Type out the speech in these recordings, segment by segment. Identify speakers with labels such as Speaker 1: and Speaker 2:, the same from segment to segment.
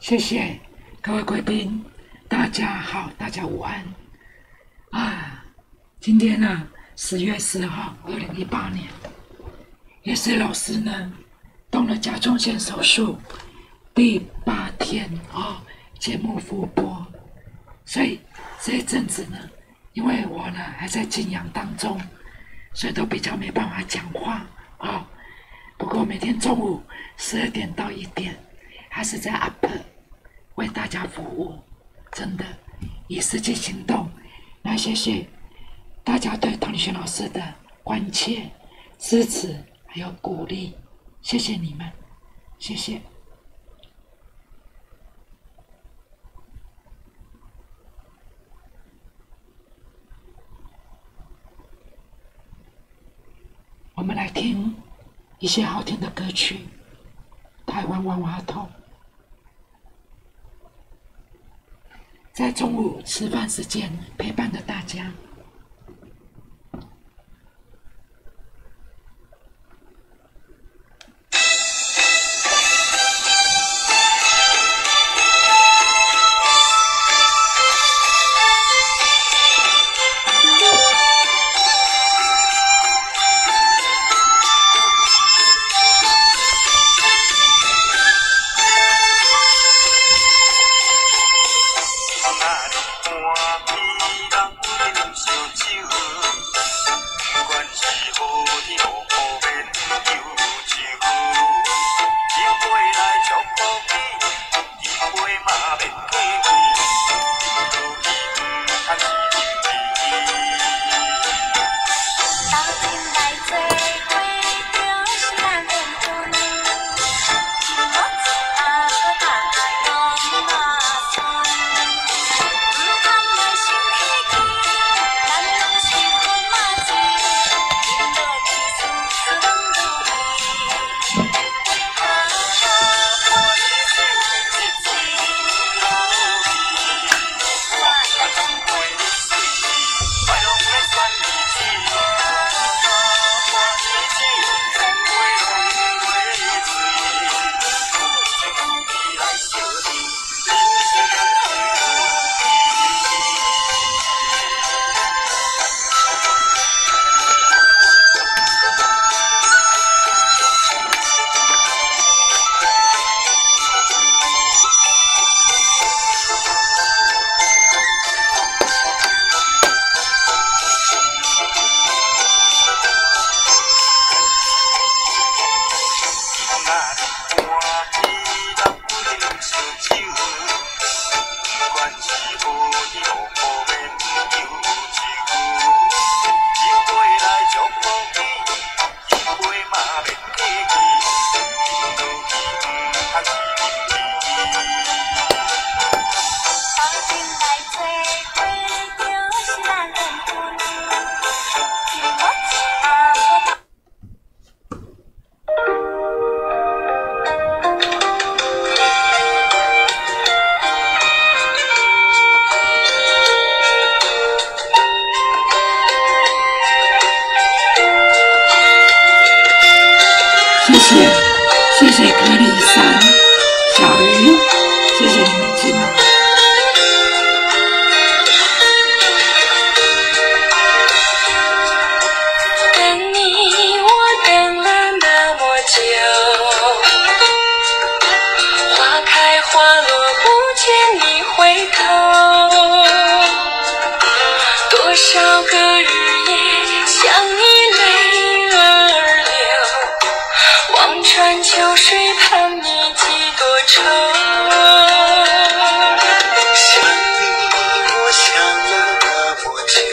Speaker 1: 谢谢各位贵宾，大家好，大家午安啊！今天呢，10月4号，2018年，也是老师呢动了甲状腺手术第8天节目复播，所以这一阵子呢，因为我呢还在静养当中，所以都比较没办法讲话不过每天中午12点到1点，还是在 UP 为大家服务，真的以实际行动。那谢谢大家对唐立轩老师的关切、支持还有鼓励，谢谢你们，谢谢。我们来听一些好听的歌曲，台湾万花筒。在中午吃饭时间陪伴着大家。谢谢格里山、小鱼，谢谢你们进来。
Speaker 2: 等你，我等了那么久，花开花落不见你回头，多少个日夜想你泪儿流，望穿秋水盼你几多愁。
Speaker 3: 想你，我想了那么久，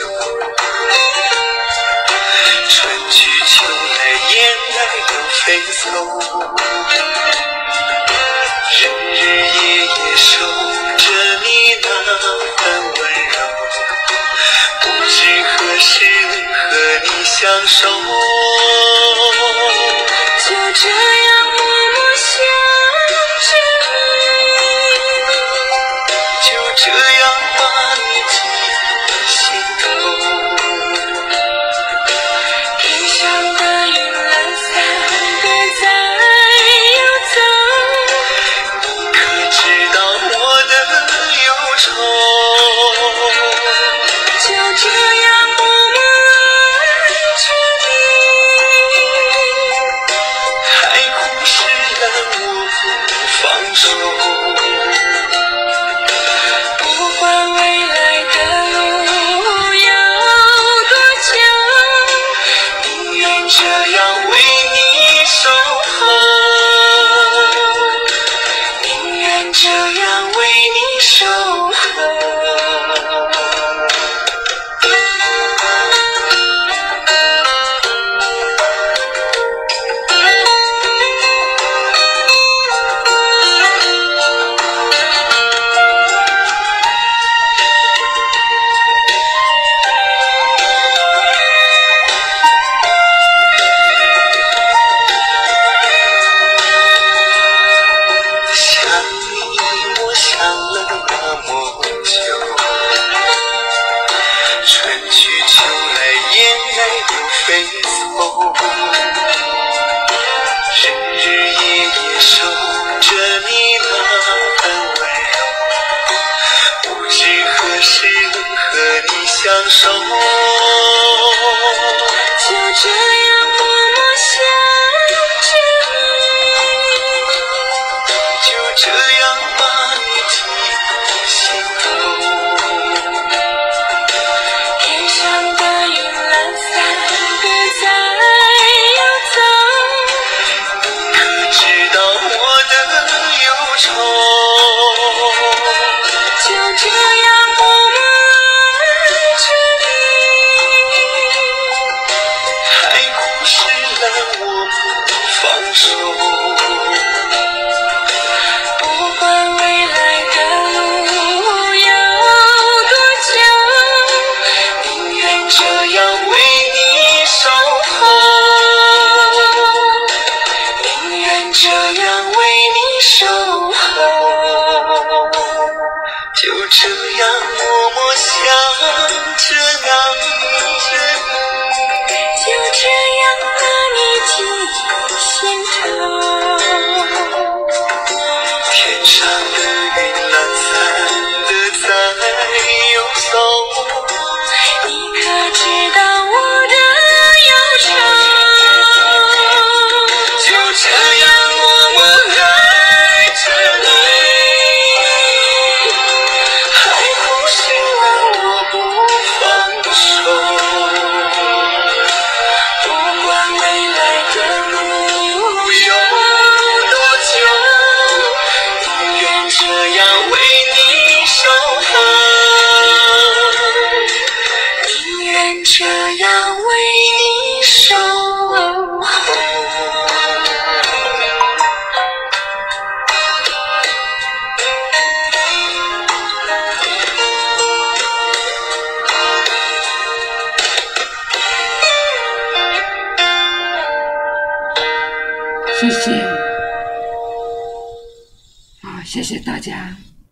Speaker 3: 春去秋来，燕来又飞走，日日夜夜守着你那份温柔，不知何时和你相守，
Speaker 2: 就这样默默想着你，
Speaker 3: 就这样把你记心头。
Speaker 2: 天上的云懒散地在游走，
Speaker 3: 你可知道样为你守候。相守，就
Speaker 2: 这样默默想着你，
Speaker 3: 就这样把你记心头。
Speaker 2: 天上的云懒散的在游走，
Speaker 3: 你可知道我的忧愁？
Speaker 2: 就这样默默
Speaker 3: 放手，
Speaker 2: 不管未来的路有多久，宁愿这样为你守候，宁愿这样为你守候，
Speaker 3: 就这样默默想着
Speaker 2: 就这样把你记心头。
Speaker 3: 天上的云懒散的在游走，
Speaker 2: 你可知道我的忧愁？
Speaker 3: 就这样默默爱着你，海枯石烂我不放手。
Speaker 2: 这样为你守候。
Speaker 1: 谢谢，好，谢谢大家，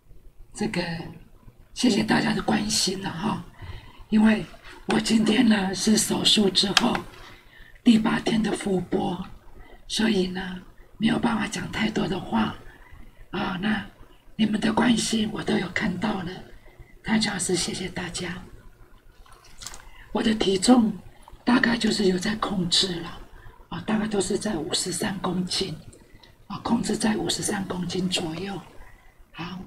Speaker 1: 谢谢大家的关心了哈，因为我今天呢是手术之后第8天的复播，所以呢没有办法讲太多的话啊。那你们的关心我都有看到了，太长是谢谢大家。我的体重大概就是有在控制了啊，大概都是在53公斤啊，控制在53公斤左右。好。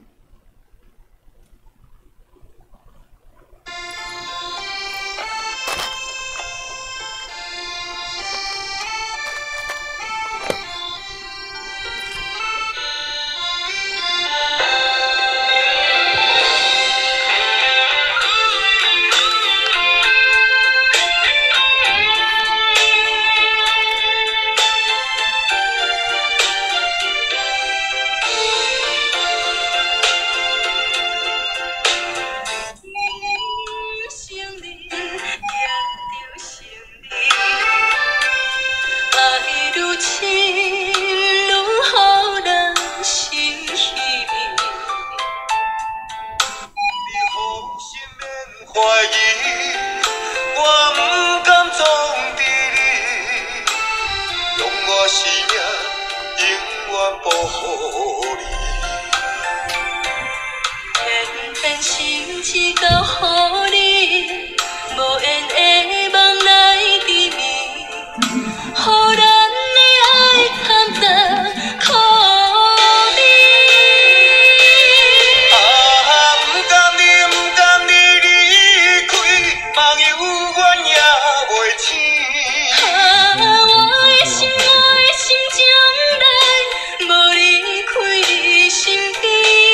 Speaker 2: 心将来无离开身边。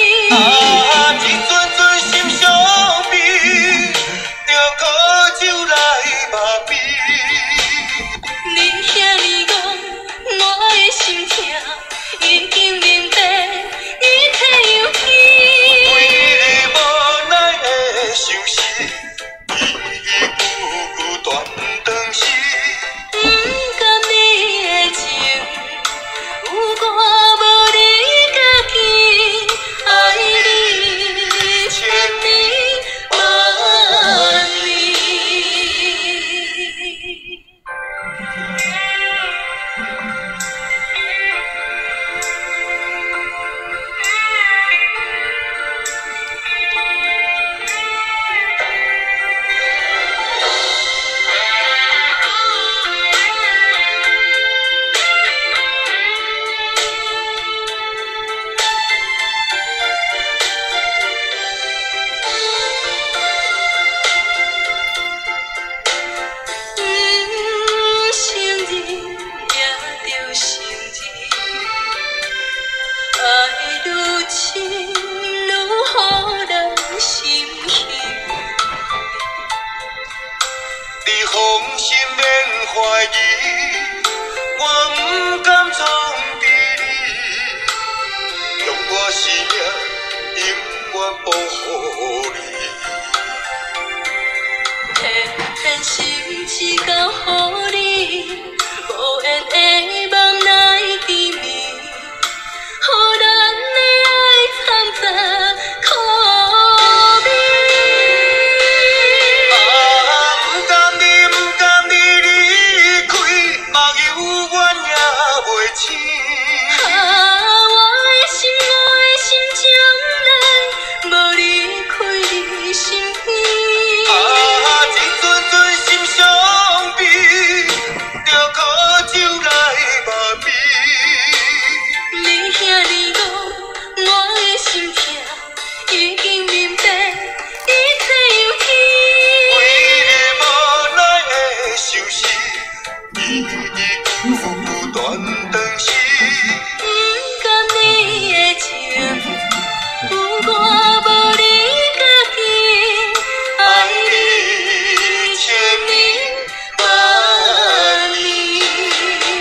Speaker 3: 保护你。
Speaker 2: 天天心事交予你，无缘的梦来甜蜜，予咱的爱掺杂苦味。
Speaker 3: 不甘你离开，目睭阮也袂醒。
Speaker 2: 我的心从来无离开你身边。
Speaker 3: 一阵阵心伤悲，着苦酒来麻痹。
Speaker 2: 你遐尼戆，我的心痛，已经明白一切有天。
Speaker 3: 为了无奈的相思，一句句断肠时。
Speaker 2: 不甘你的情，有我无你家己，爱你千年万年。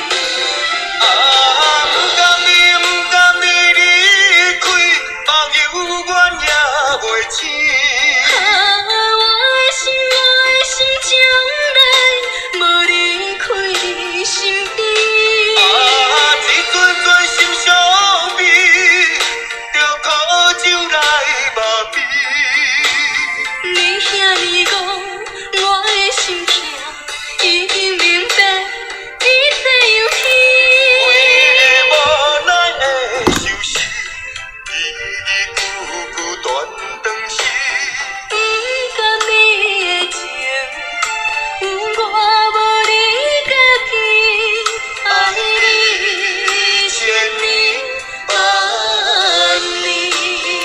Speaker 3: 不甘你离开，目睭阮也袂醒。
Speaker 2: 我的心从来无离开你身边。
Speaker 3: 一阵阵心伤悲，着苦酒来麻痹。
Speaker 2: 你遐尼戆，我的心痛，已经明白一切有天。
Speaker 3: 为了无奈的相思，一句句断肠时。
Speaker 2: 不甘你的情，有我无你家己，爱你千年万年。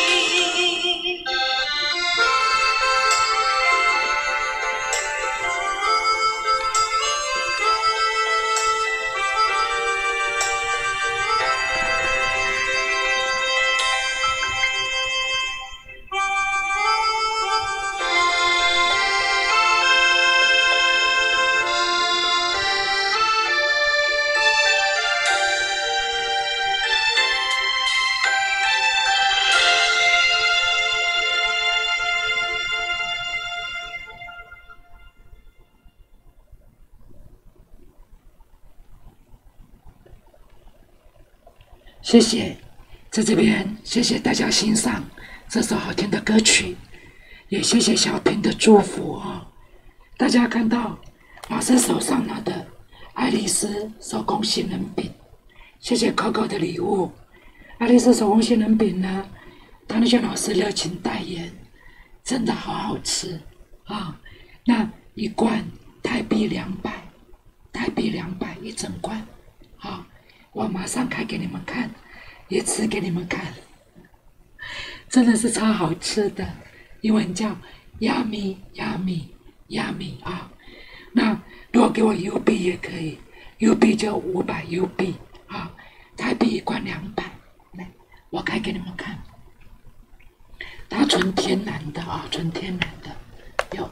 Speaker 1: 谢谢，在这边谢谢大家欣赏这首好听的歌曲，也谢谢小平的祝福哦。大家看到老师手上拿的爱丽丝手工杏仁饼，谢谢 Coco 的礼物。爱丽丝手工杏仁饼呢，唐丽娟老师热情代言，真的好好吃啊！那一罐台币200，台币200一整罐，好。我马上开给你们看，也吃给你们看，真的是超好吃的，英文叫 yummy yummy yummy 啊。那如果给我 UB 也可以，UB 就500 UB 啊，台币一罐200。来，我开给你们看，它纯天然的啊，纯天然的，有。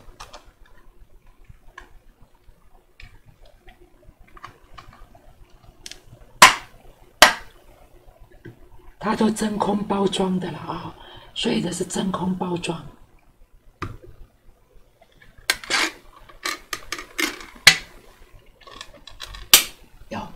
Speaker 1: 它都真空包装的了啊，所以这是真空包装。有，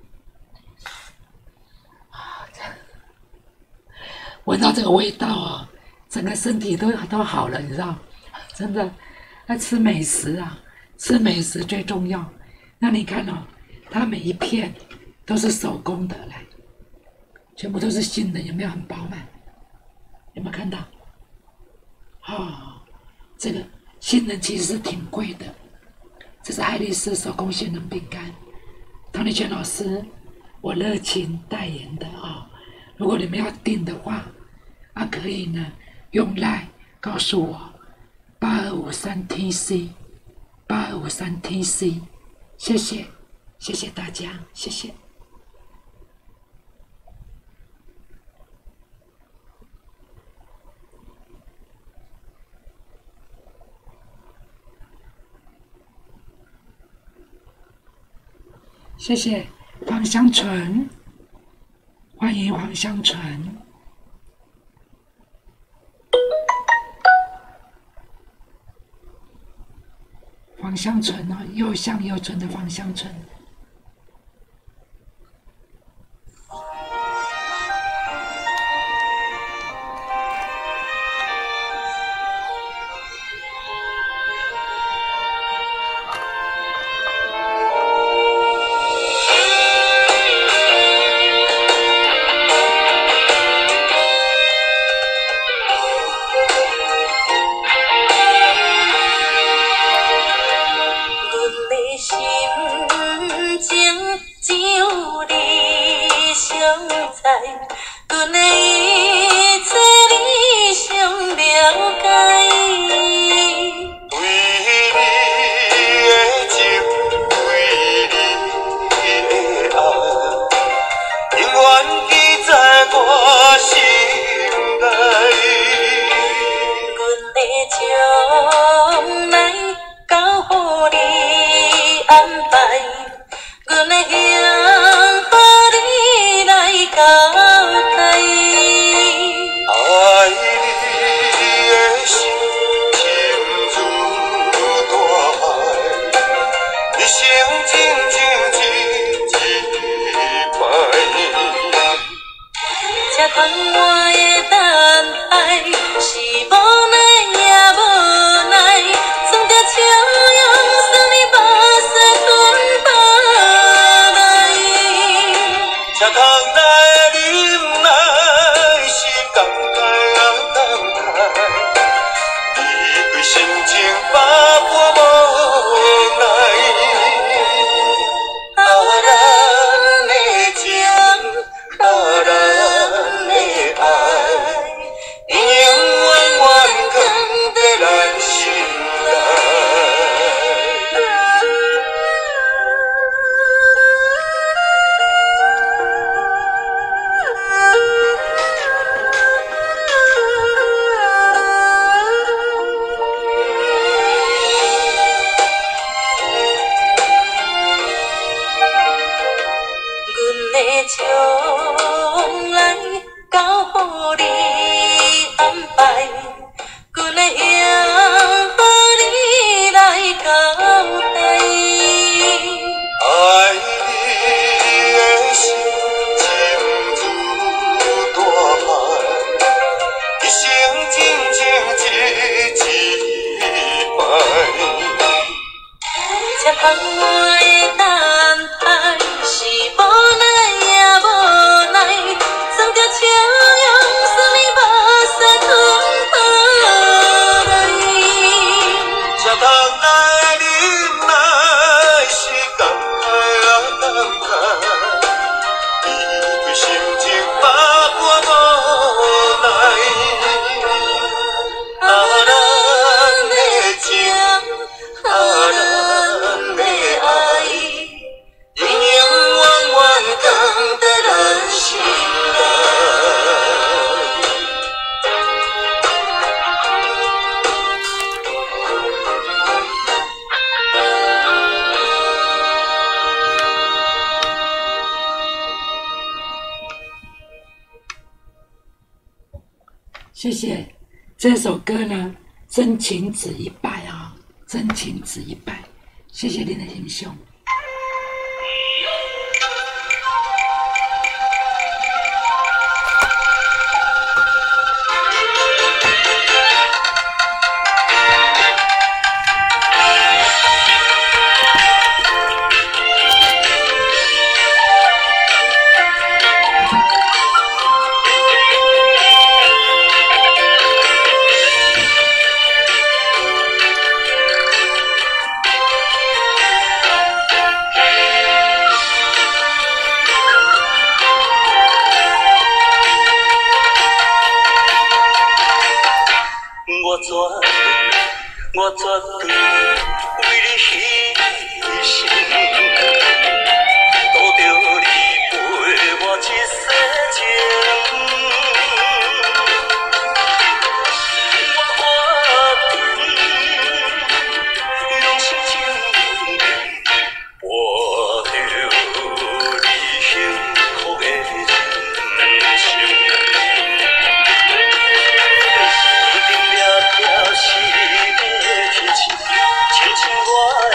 Speaker 1: 闻到这个味道啊，整个身体都好了，你知道？真的，要吃美食啊，吃美食最重要。那你看哦，它每一片都是手工的，来。全部都是新的，有没有很饱满？有没有看到？哦，这个杏仁其实是挺贵的，这是爱丽丝手工杏仁饼干，唐丽娟老师我热情代言的啊、如果你们要订的话，可以呢用 LINE 告诉我8253TC，8253TC，谢谢，谢谢大家，谢谢。谢谢黄香纯，欢迎黄香纯。 芳香醇哦，又香又醇的芳香醇。谢谢这首歌呢，真情只一拜啊，真情只一拜，谢谢您的欣赏。
Speaker 3: 我绝对为你牺牲，赌着你陪我一世情。我决定用心情活着你幸福的人生。一定了是。亲像我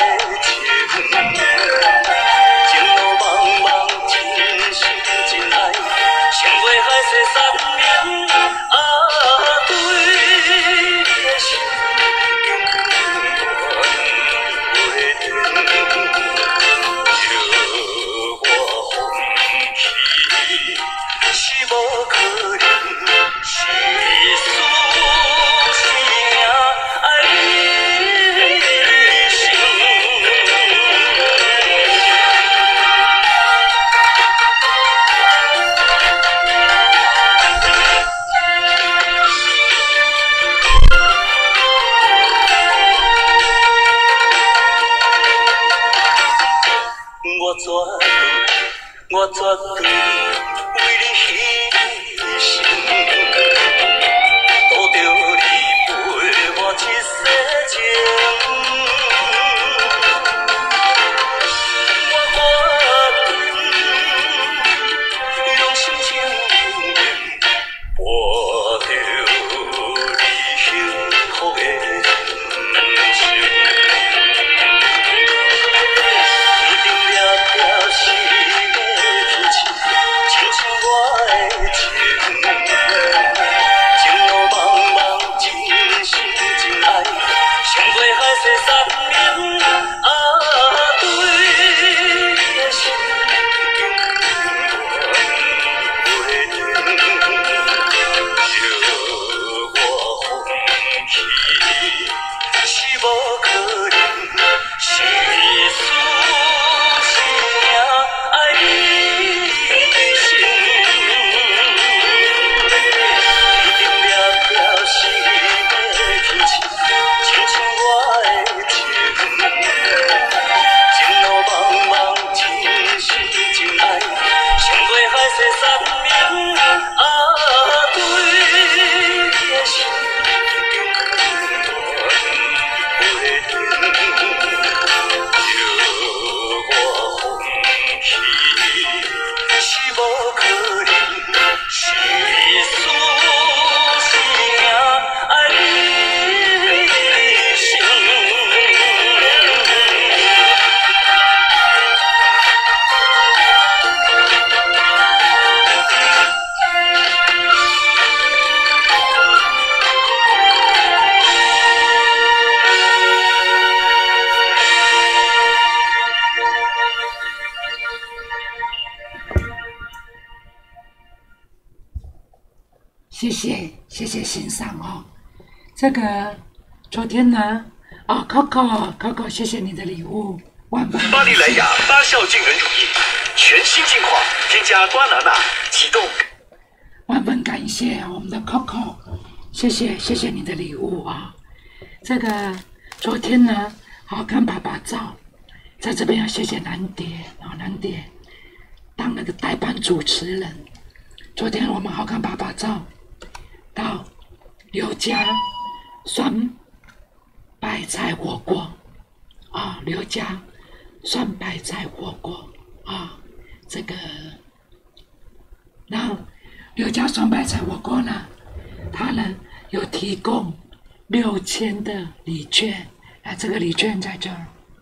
Speaker 1: 谢谢欣赏哦。这个昨天呢，Coco，谢谢你的礼物，万分。
Speaker 4: 巴黎莱雅8效净人乳液，全新进化，添加瓜拿纳，启动。
Speaker 1: 万分感谢我们的 Coco， 谢谢你的礼物啊。这个昨天呢，好看爸爸照，在这边要谢谢南蝶啊，南蝶当那个代班主持人。昨天我们好看爸爸照到刘家酸白菜火锅啊，刘家酸白菜火锅啊，这个，然后刘家酸白菜火锅呢，他呢有提供6000的礼券，这个礼券在这儿。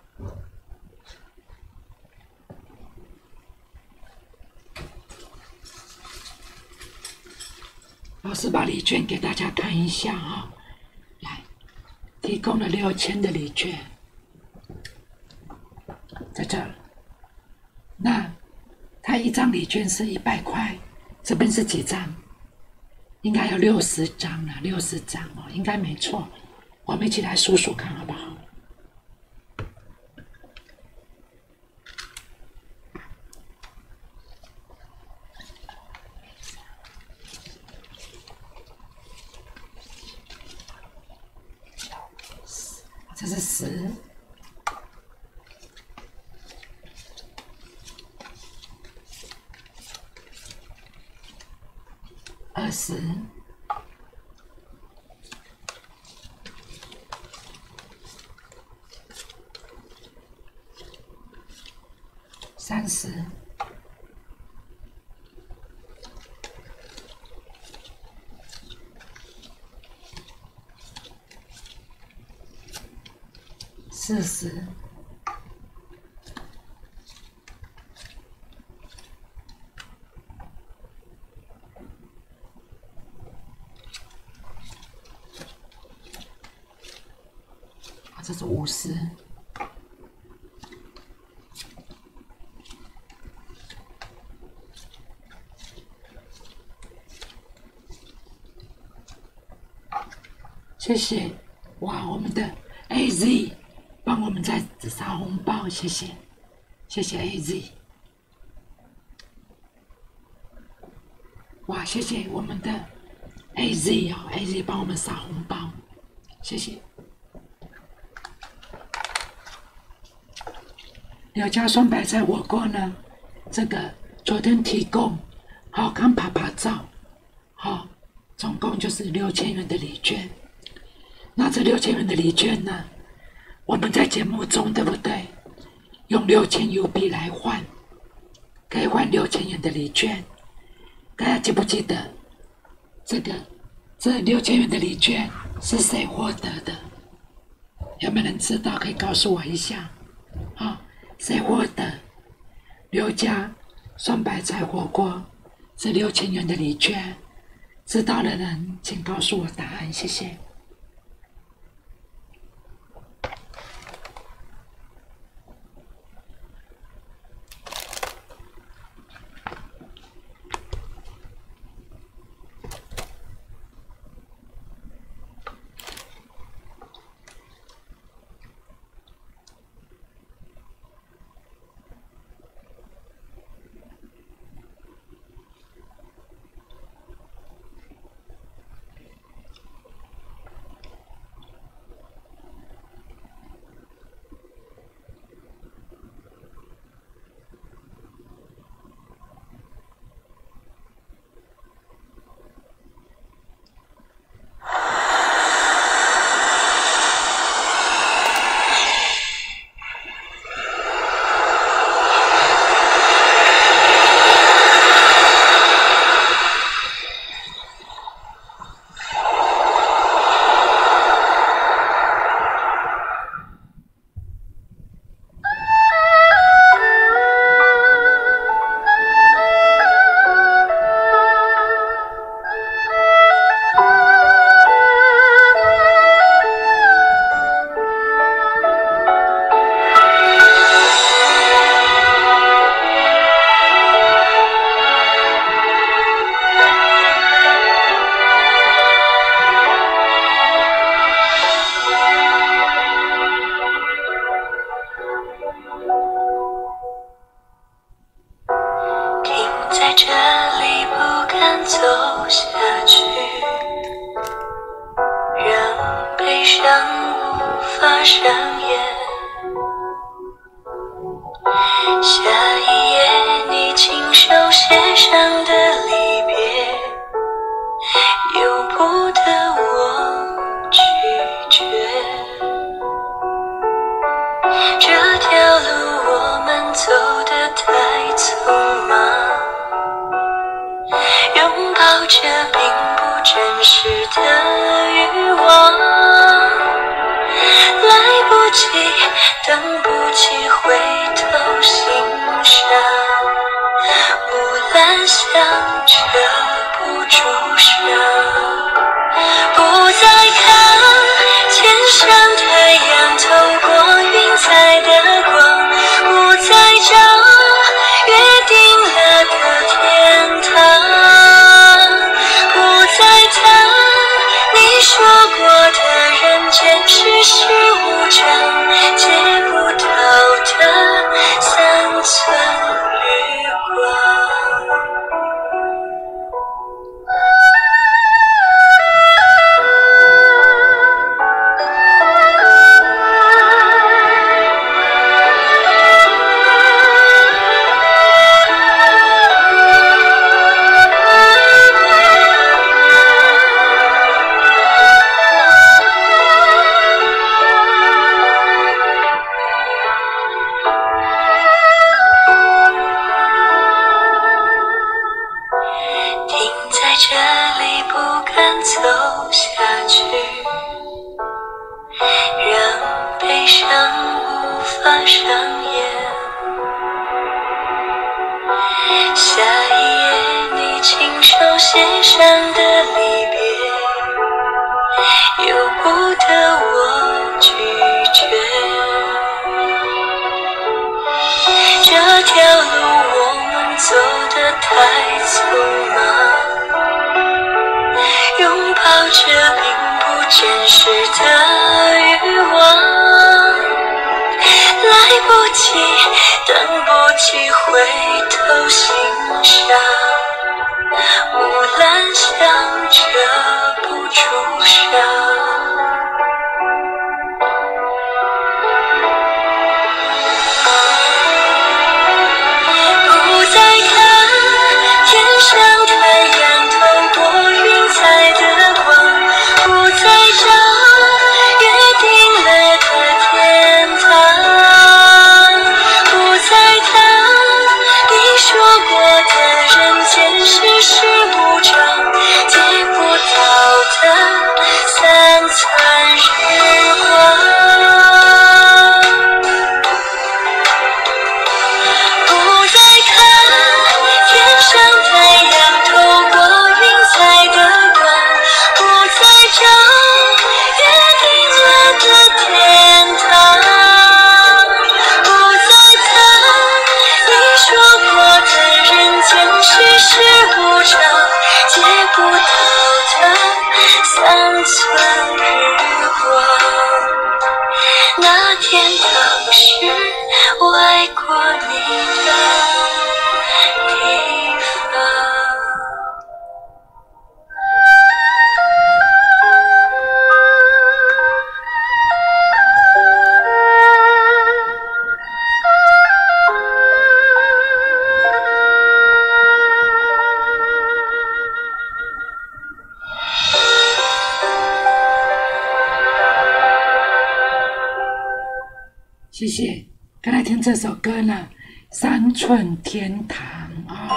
Speaker 1: 老师把礼券给大家看一下啊，来，提供了6000的礼券，在这儿。那他一张礼券是100块，这边是几张？应该有60张了，60张哦，应该没错。我们一起来数数看好不好？这是10，20，30，40，这是50，谢谢，哇，我们的 AZ 帮我们在撒红包，谢谢 AZ， 哇，谢谢我们的 AZ 哦 ，AZ 帮我们撒红包，谢谢。刘家酸白菜火锅呢，这个昨天提供好看拍拍照，好，总共就是6000元的礼券。那这6000元的礼券呢，我们在节目中对不对？用6000 U 币来换，可以换6000元的礼券。大家记不记得这6000元的礼券是谁获得的？有没有人知道？可以告诉我一下。好，谁获得刘家酸白菜火锅这6000元的礼券？知道的人请告诉我答案，谢谢。
Speaker 2: 伤无法上演。下一页你亲手写上的离别，由不得我拒绝。这条路我们走得太匆忙，拥抱着并不真实的欲望，来不及，等不及回头欣赏，木兰香遮不住伤，不再看天上太阳透过云彩的光，不再找约定了的天堂，不再谈你说过的人间世事无常，借不到的三寸日光。这里不敢走下去，让悲伤无法上演。下一页你亲手写上的离别，由不得我拒绝。这条路我们走得太匆忙，拥抱着并不真实的欲望，来不及，等不及回头欣赏，木兰香遮不住伤。
Speaker 1: 谢谢，刚才听这首歌呢，三寸天堂啊、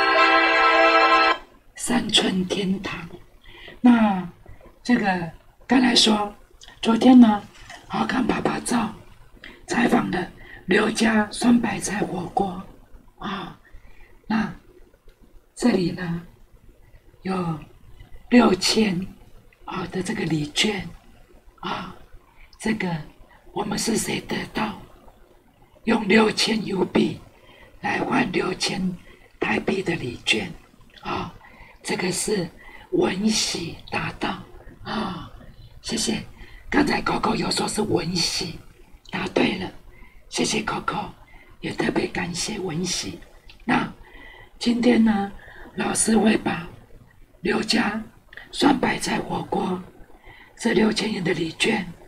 Speaker 1: 三寸天堂。那这个刚才说，昨天呢，好看爸爸照采访了刘家酸白菜火锅啊、那这里呢有6000的这个礼券啊，这个我们是谁得到？用6000邮币来换6000台币的礼券啊，这个是文喜达到啊，谢谢。刚才 Coco 有说是文喜，答对了，谢谢 Coco， 也特别感谢文喜。那今天呢，老师会把刘家酸白菜火锅这6000元的礼券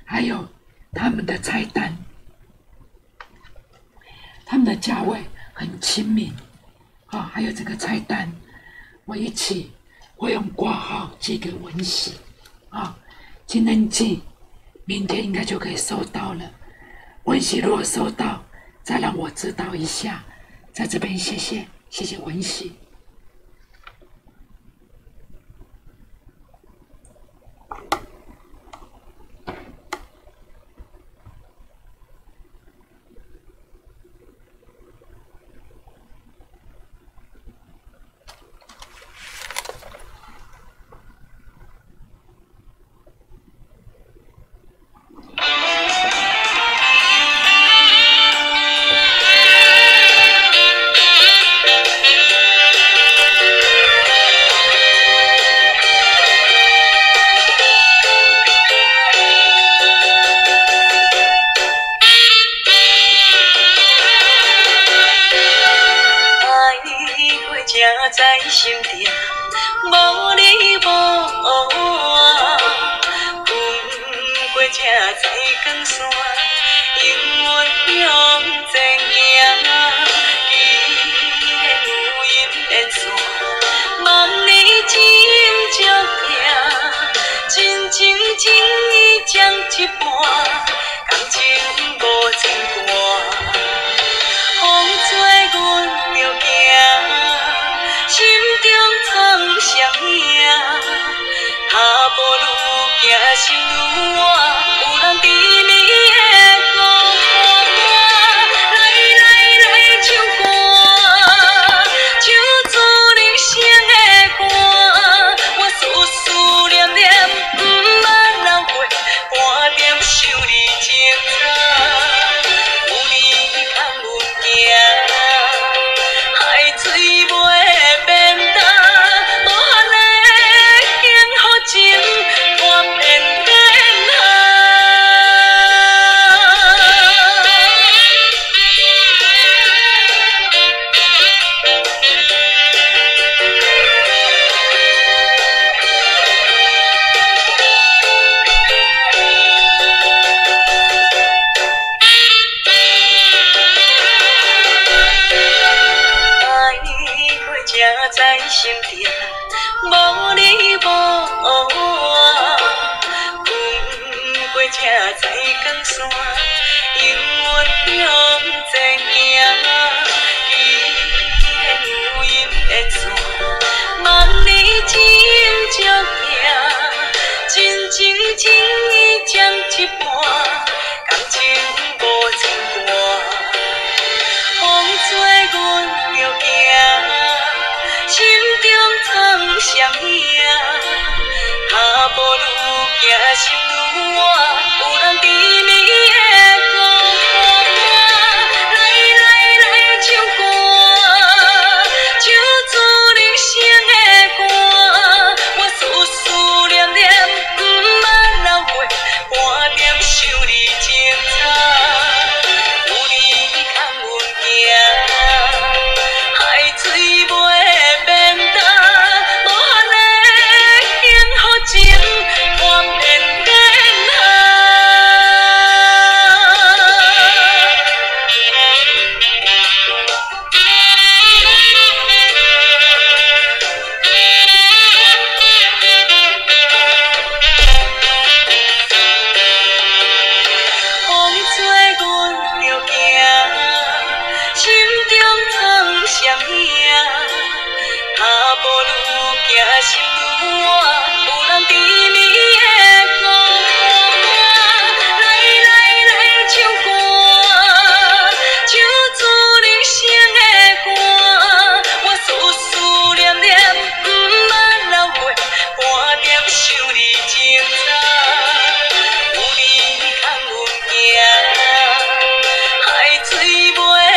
Speaker 1: 还有他们的菜单，他们的价位很亲民啊，还有这个菜单，我一起会用挂号寄给文喜啊，今天寄，明天应该就可以收到了。文喜如果收到，再让我知道一下，在这边谢谢文喜。
Speaker 2: 在心中，无你无我，分过这彩光线，因为向前行，依然有阴连线，望你真足疼，真情真意将一半，感情无牵挂，风吹阮着行。心中藏双影，脚步愈行心愈晚，有人甜蜜的讲我，来唱歌，唱出人生的歌，我思念念，不捌流过半点想你情长，有你牵阮行，海水袂。在心中，无你无我，分过这彩光线，因为向前行，依然有阴连线，望你真足疼，真情真意将一半，感情无牵挂，风吹阮着行。心中藏双影，脚步愈行心愈晚，有人甜蜜的讲我，来唱歌，唱出人生的歌，我思念念，不捌流过半点想你情长，有你牵阮行，海水袂。双影，脚步愈行心愈晚，有人甜蜜的讲我，来唱歌，唱出人生的歌，我思念念，不捌流过半点想你情长，有你牵阮行，海水袂。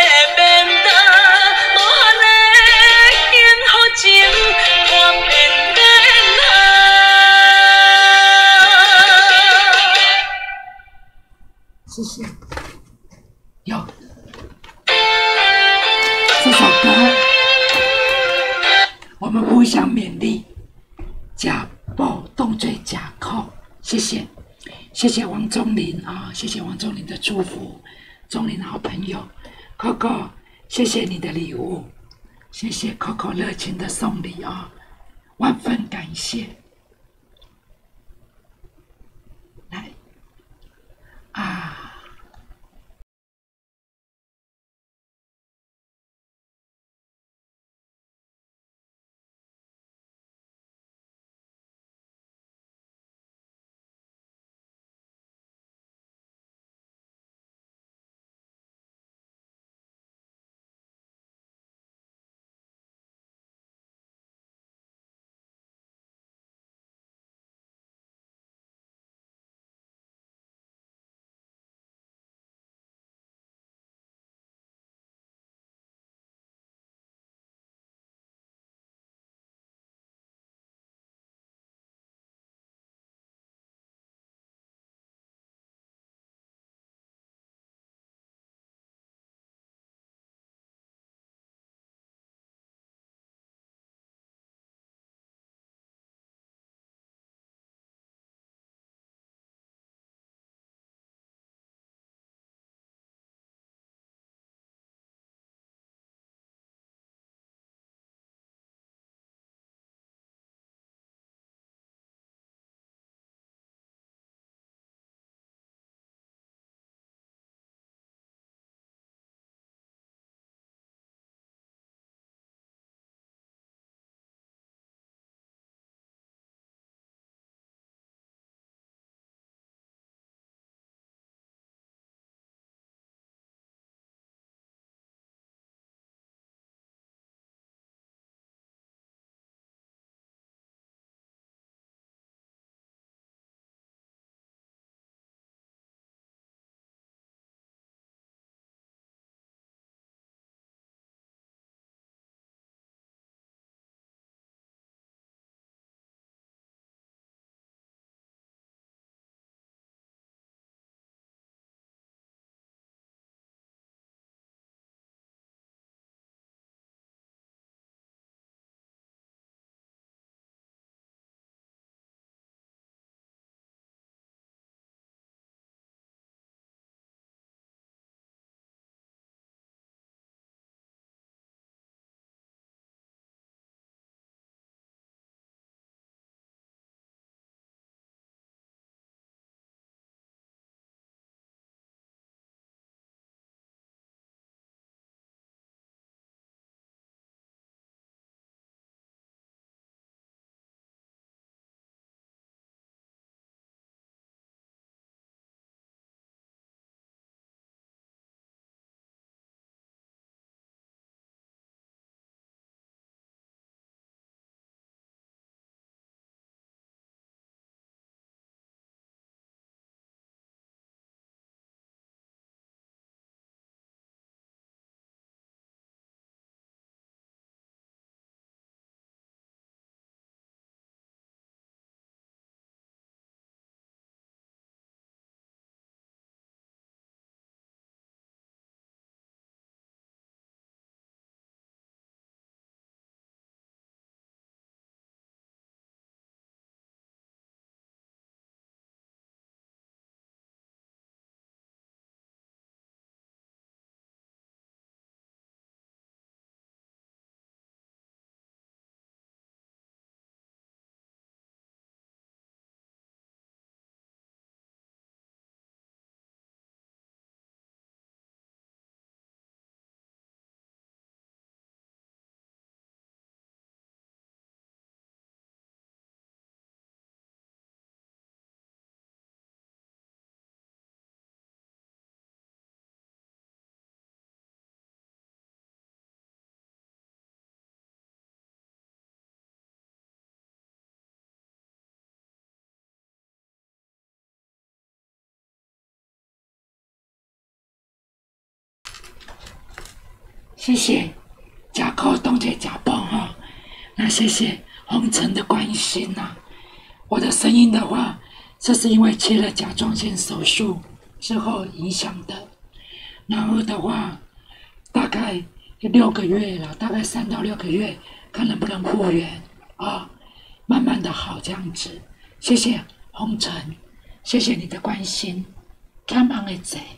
Speaker 1: 谢谢。有这首歌，我们互相勉励，假报动嘴假扣。谢谢， 谢谢王宗林啊，谢谢王宗林的祝福，宗林好朋友 Coco， 谢谢你的礼物，谢谢 Coco 热情的送礼啊，万分感谢。来啊！谢谢甲扣东姐甲崩哈，那谢谢红尘的关心呐、我的声音的话，这是因为切了甲状腺手术之后影响的，然后的话大概6个月了，大概3到6个月，看能不能复原啊，慢慢的好这样子。谢谢红尘， 谢谢你的关心，欠忙的济。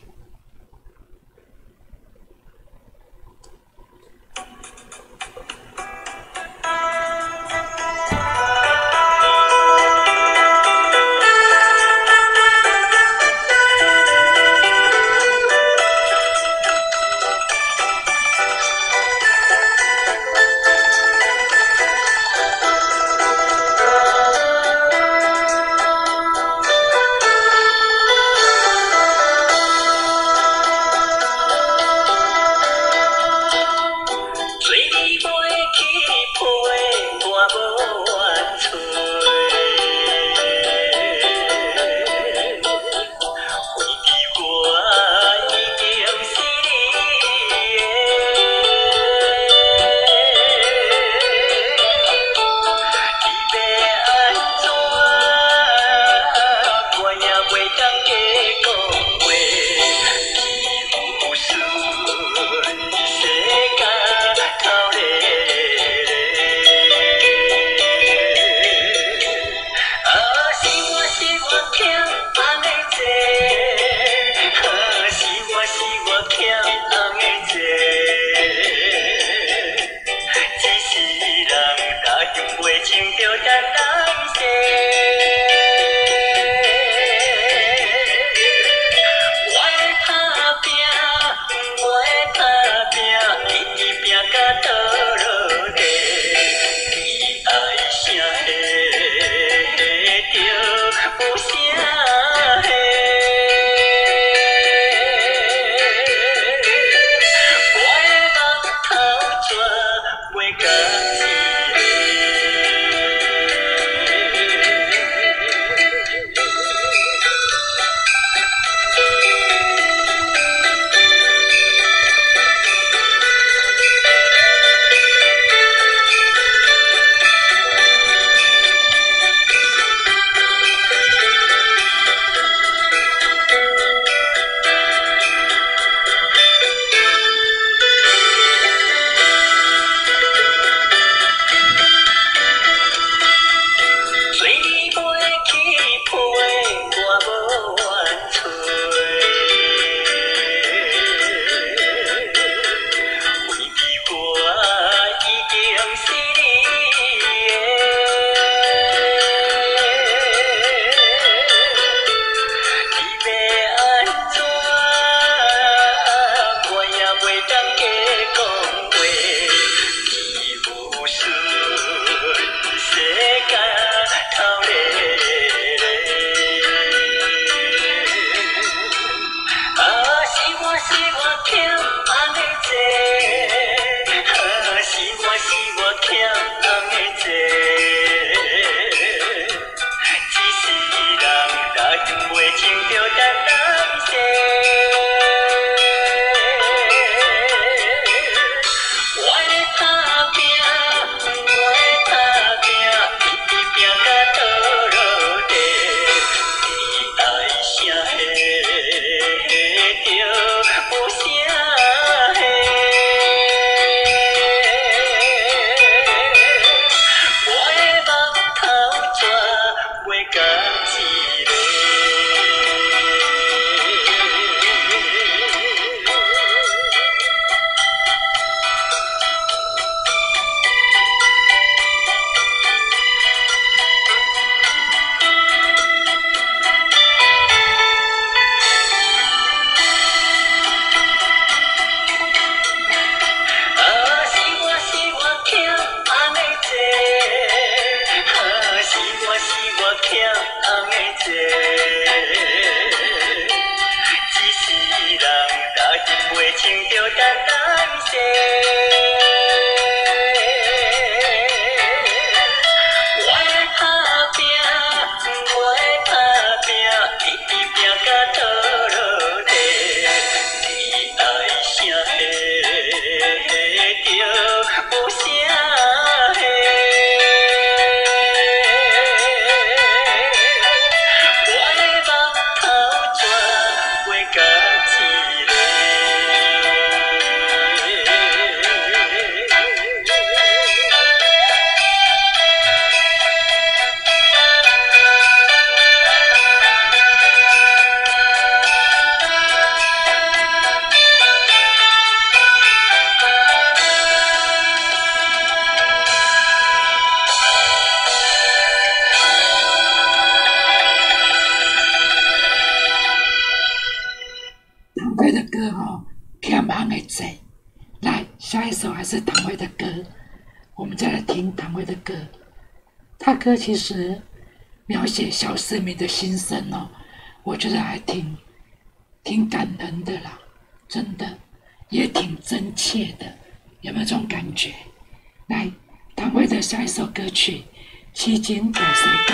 Speaker 1: 欠忙的贼。来，下一首还是唐薇的歌，我们再来听唐薇的歌。他歌其实描写小市民的心声我觉得还挺感人的啦，真的也挺真切的，有没有这种感觉？来，唐薇的下一首歌曲《七斤带谁干》。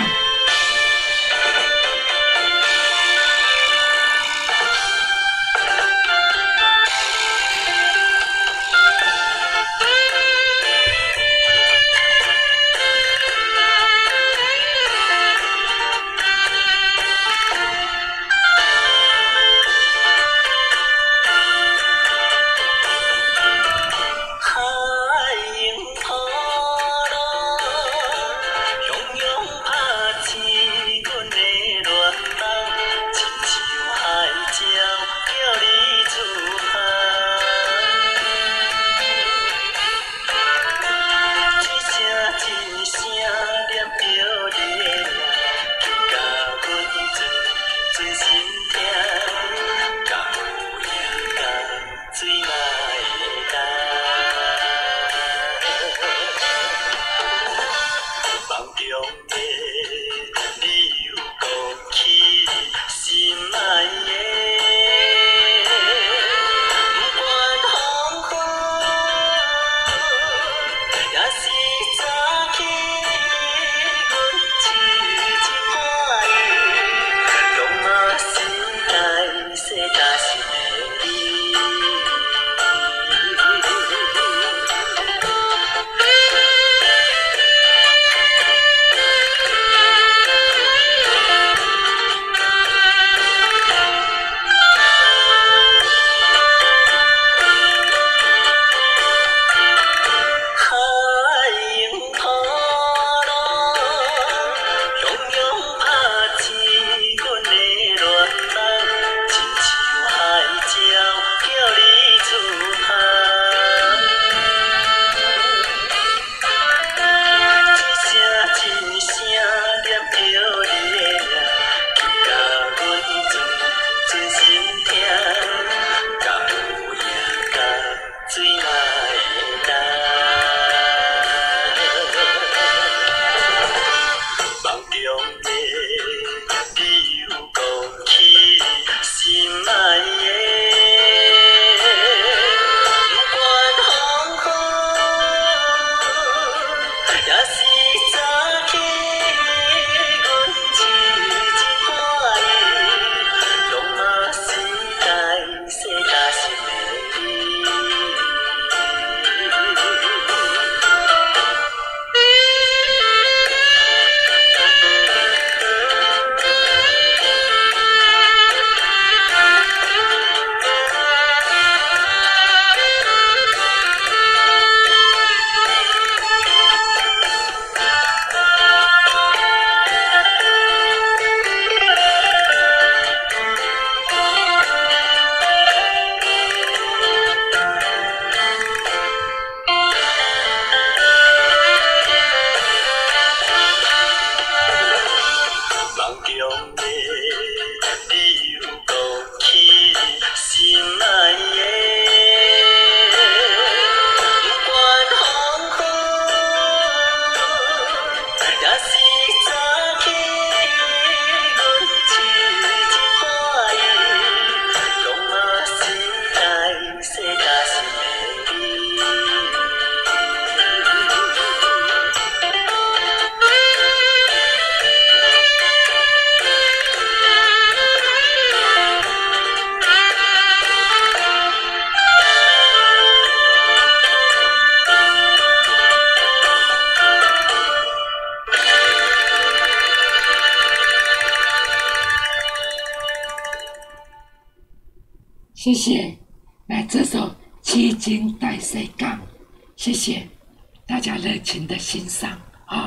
Speaker 1: 谢谢，来这首《七斤带谁杠》，谢谢大家热情的欣赏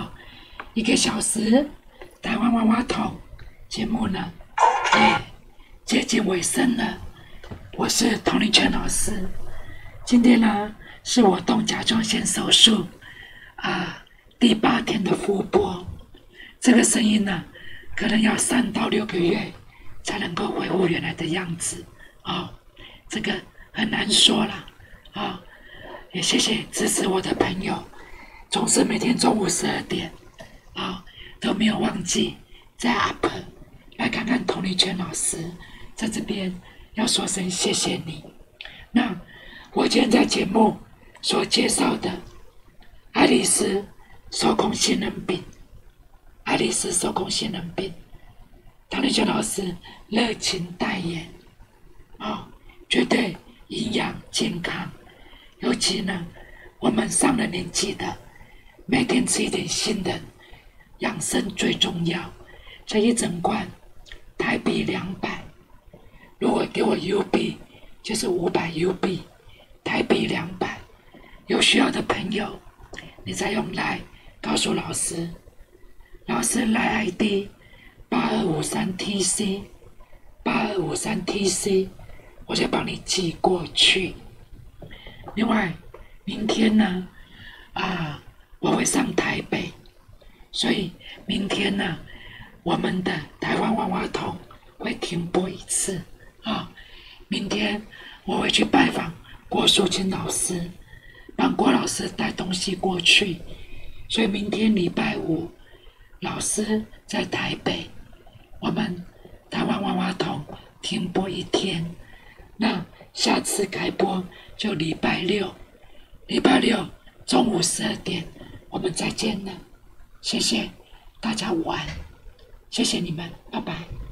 Speaker 1: 1个小时台湾娃娃桶节目呢也接近尾声了。我是童林泉老师，今天呢是我动甲状腺手术第8天的复播，这个声音呢可能要3到6个月才能够恢复原来的样子这个很难说了啊。也谢谢支持我的朋友，总是每天中午12点啊都没有忘记在 up 来看看童丽娟老师，在这边要说声谢谢你。那我今天在节目所介绍的爱丽丝手工杏仁饼，爱丽丝手工杏仁饼，唐丽娟老师热情代言绝对营养健康。尤其呢，我们上了年纪的，每天吃一点杏仁，养生最重要。这一整罐台币200，如果给我 UB 就是500 UB， 台币200。有需要的朋友，你再用来告诉老师，老师来 ID 8253TC 8253TC， 我就帮你寄过去。另外，明天呢，我会上台北，所以明天呢，我们的台湾万花筒会停播一次明天我会去拜访郭淑清老师，帮郭老师带东西过去，所以明天礼拜5，老师在台北，我们台湾万花筒停播1天，那下次开播就礼拜6中午12点，我们再见了。谢谢大家午安，谢谢你们，拜拜。